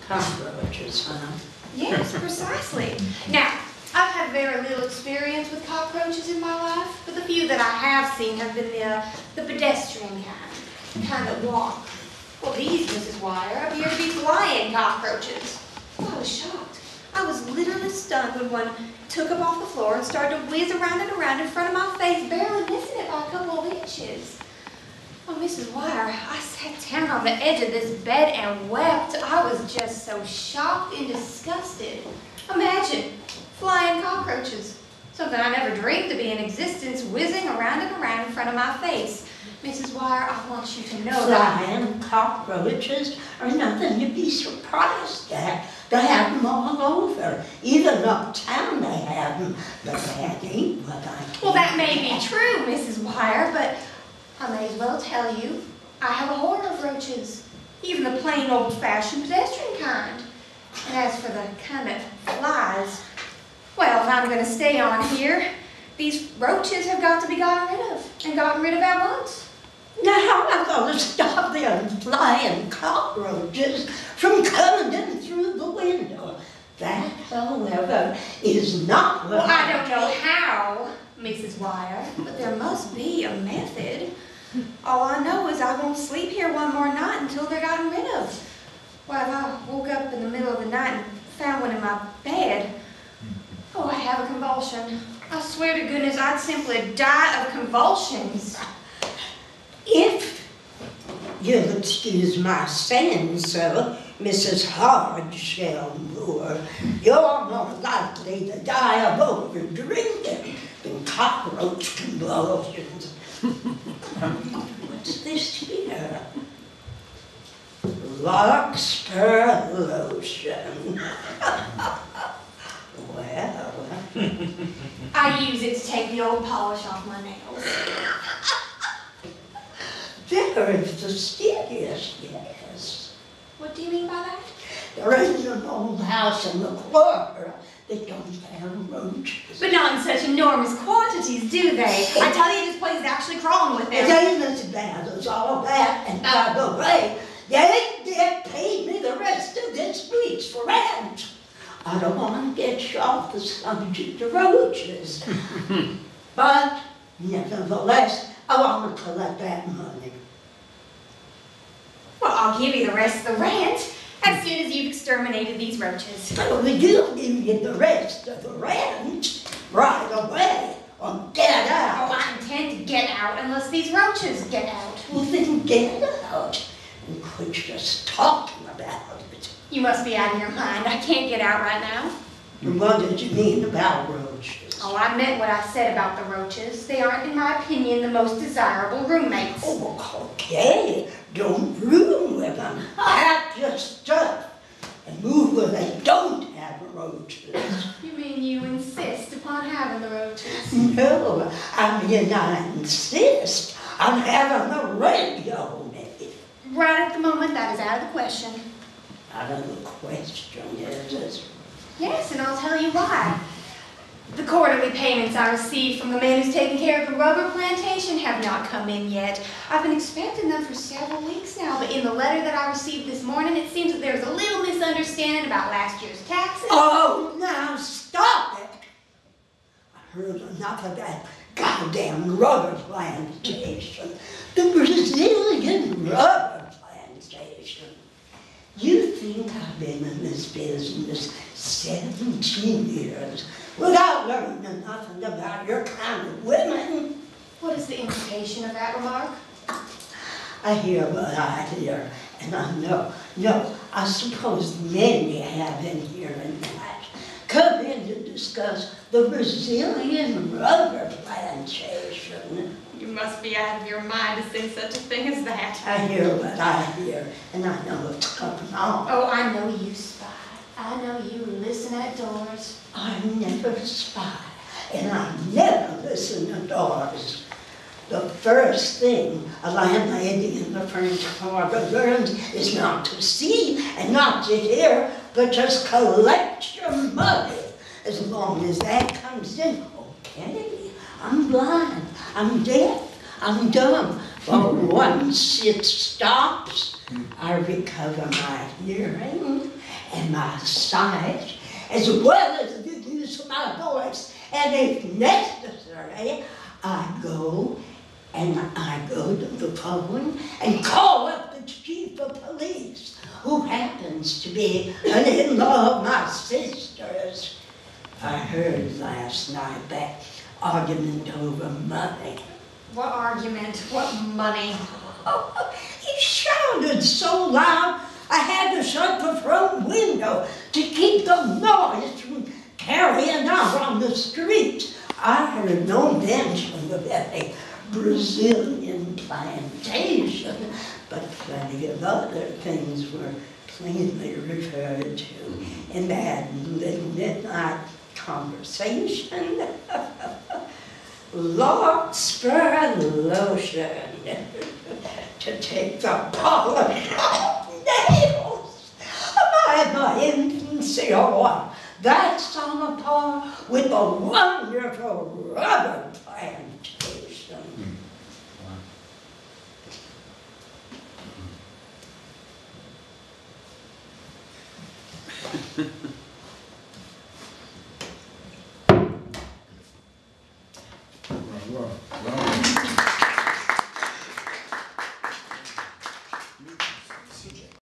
Cockroaches, huh? Yes, precisely. Now, I've had very little experience with cockroaches in my life, but the few that I have seen have been the pedestrian kind, the kind that walk. Well, these, Mrs. Wire, appear to be flying cockroaches. Well, I was shocked. I was literally stunned when one took up off the floor and started to whiz around and around in front of my face, barely missing it by a couple of inches. Oh, Mrs. Wire, I sat down on the edge of this bed and wept. I was just so shocked and disgusted. Imagine, flying cockroaches. Something I never dreamed to be in existence, whizzing around and around in front of my face. Mrs. Wire, I want you to know that... Flying cockroaches are nothing to be surprised at. They have them all over. Even uptown they have them, but that ain't what I can. Well, that may be true, Mrs. Wire, but I may as well tell you, I have a horror of roaches. Even the plain old-fashioned pedestrian kind. And as for the kind that flies, well, if I'm going to stay on here, these roaches have got to be gotten rid of, and gotten rid of at once. Now, how am I going to stop them flying cockroaches from coming in through the window? That, however, is not what Well, I don't know how, Mrs. Wire, but there must be a method. All I know is I won't sleep here one more night until they're gotten rid of. Well, if I woke up in the middle of the night and found one in my bed, oh, I'd have a convulsion. I swear to goodness, I'd simply die of convulsions. If you'll excuse my saying so, Mrs. Hardshell-Moore, you're more likely to die of over-drinking than cockroach convulsions. What's this here? Larkspur Lotion. Well. I use it to take the old polish off my nails. Very fastidious, yes. What do you mean by that? There ain't an old house in the quarter that don't have roaches. But not in such enormous quantities, do they? I tell you, this place is actually crawling with them. It ain't as bad as all that, and by the way, they ain't yet paid me the rest of this week's rent. I don't want to get you off the subject of roaches, but nevertheless, I want to collect that money. Well, I'll give you the rest of the rent as soon as you've exterminated these roaches. So we do give you the rest of the rent right away, or get out. Oh, I intend to get out unless these roaches get out. Well, then get out and quit just talking about it. You must be out of your mind. I can't get out right now. And what did you mean about roaches? Oh, I meant what I said about the roaches. They aren't, in my opinion, the most desirable roommates. Oh, okay. Don't room with them. Pack your stuff and move where they don't have roaches. You mean you insist upon having the roaches? No, I mean I insist on having the radio made. Right at the moment, that is out of the question. Out of the question, is it? Yes, and I'll tell you why. The quarterly payments I received from the man who's taking care of the rubber plantation have not come in yet. I've been expecting them for several weeks now, but in the letter that I received this morning, it seems that there's a little misunderstanding about last year's taxes. Oh, now stop it! I heard enough of that goddamn rubber plantation. The Brazilian rubber plantation. You think I've been in this business 17 years without learning nothing about your kind of women? What is the implication of that remark? I hear what I hear, and I know. No, I suppose many have in here and that. Come in to discuss the Brazilian rubber plantation. You must be out of your mind to say such a thing as that. I hear what I hear, and I know what's coming on. Oh, I know you spy. I know you listen at doors. I never spy, and I never listen to doors. The first thing a landlady in the French Quarter learns is not to see and not to hear, but just collect your money. As long as that comes in, okay, I'm blind, I'm deaf, I'm dumb. But once it stops, I recover my hearing and my sight, as well as the use of my voice. And if necessary, I go to the phone and call up the chief of police, who happens to be an in-law of my sister's. I heard last night that argument over money. What argument? What money? He shouted so loud, I had to shut the front window to keep the noise from carrying out on the street. I heard no mention of any Brazilian plantation, but plenty of other things were plainly referred to in that little midnight conversation. Larkspur Lotion to take the polish off nails. My infancy oil, that's on a par with the wonderful rubber plantation. Well,